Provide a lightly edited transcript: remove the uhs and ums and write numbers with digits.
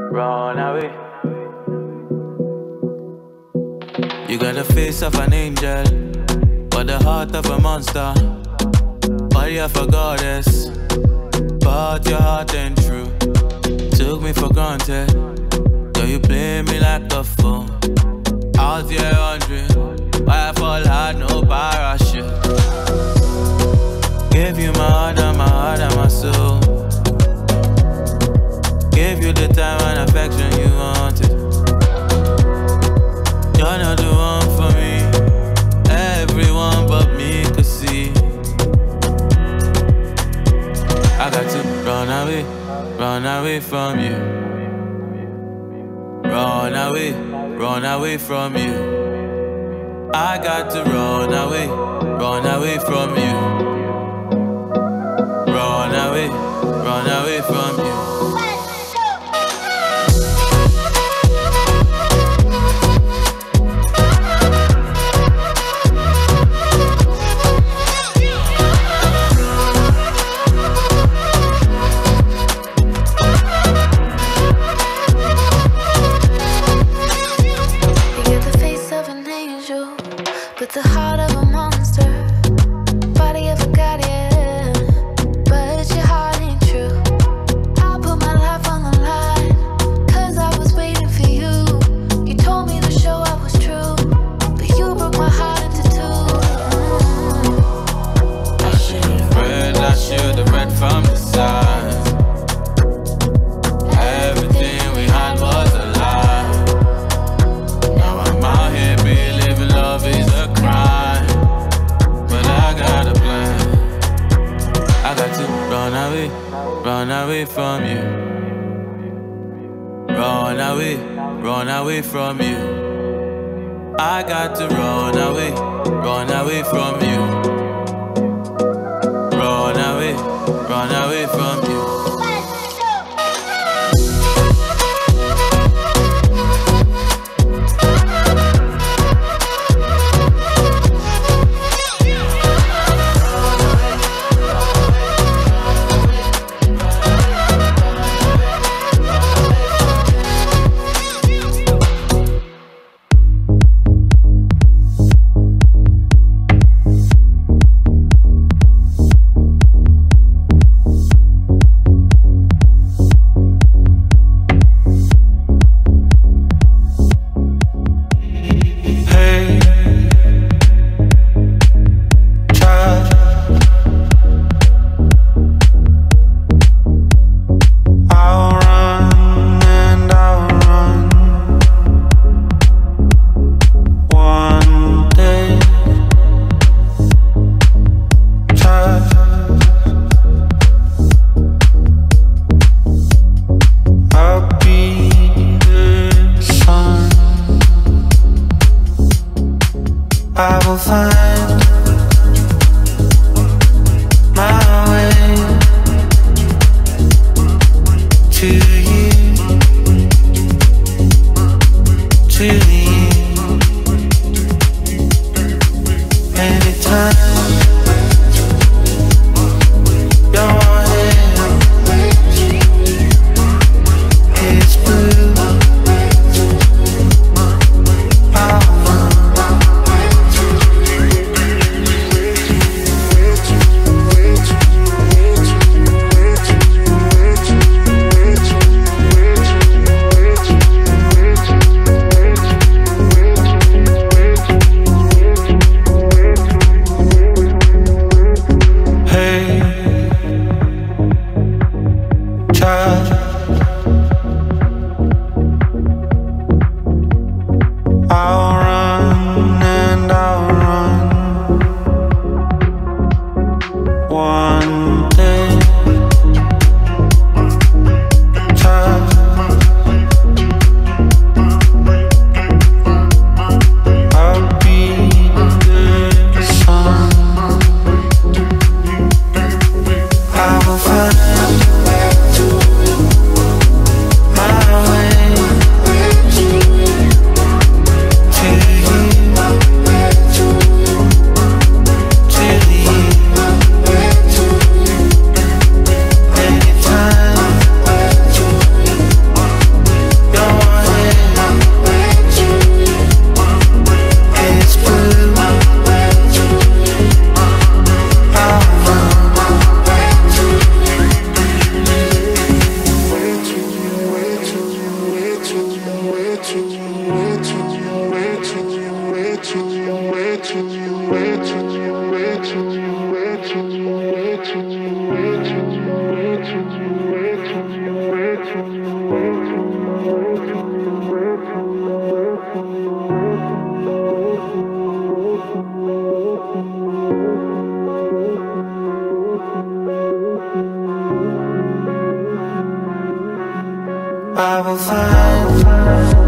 run away. You got the face of an angel, but the heart of a monster. Body of a goddess, but your heart ain't true. Took me for granted, girl, you play me like a fool. Out here wondering why I fall hard, no parachute. Gave you my heart and my soul. Gave you the time and affection you wanted. You're not the one for me. Everyone but me could see. I got to run away from you. Run away from you. I got to run away from you. Run away from you. The heart of a monster, body of a guardian, but your heart ain't true. I put my life on the line, cause I was waiting for you. You told me the show I was true, but you broke my heart into two. I should've read from the signs. Everything we had was a lie. Now I'm out here believing love is a crime, but I got a plan. I got to run away from you. Run away from you. I got to run away from you. Run away from you. I will find my way to you, to you. Anytime your hair is blue, I'll run and I'll run. One day, child, I'll be the sun. I will find my way to you. Anytime I will find